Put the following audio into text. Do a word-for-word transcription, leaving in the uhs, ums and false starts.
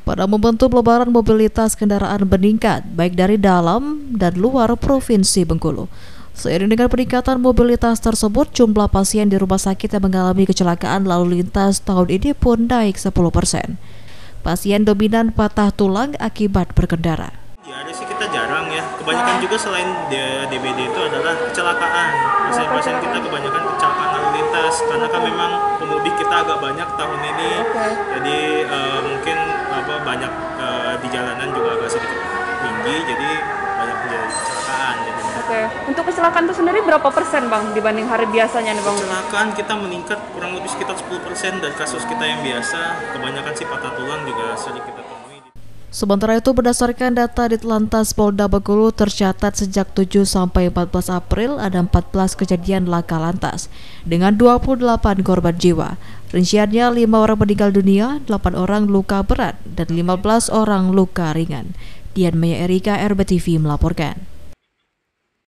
Pada momentum Lebaran, mobilitas kendaraan meningkat, baik dari dalam dan luar Provinsi Bengkulu. Seiring dengan peningkatan mobilitas tersebut, jumlah pasien di rumah sakit yang mengalami kecelakaan lalu lintas tahun ini pun naik sepuluh persen. Pasien dominan patah tulang akibat berkendara. Ya ada sih, kita jarang ya. Kebanyakan juga selain D B D itu adalah kecelakaan. Pasien-pasien kita kebanyakan kecelakaan lalu lintas karena kan memang pemudik kita agak banyak tahun ini. Okay. Jadi uh, mungkin apa banyak uh, di jalanan juga agak sedikit tinggi, jadi banyak terjadi kecelakaan. Jadi. Oke. Okay. Untuk kecelakaan itu sendiri berapa persen bang dibanding hari biasanya nih bang? Kecelakaan kita meningkat kurang lebih sekitar sepuluh persen dari kasus kita yang biasa. Kebanyakan sih patah tulang juga sering kita temui. Sementara itu, berdasarkan data Ditlantas Polda Bengkulu, tercatat sejak tujuh sampai empat belas April ada empat belas kejadian laka lantas dengan dua puluh delapan korban jiwa. Rinciannya lima orang meninggal dunia, delapan orang luka berat dan lima belas orang luka ringan. Dian Maya Erika, R B T V melaporkan.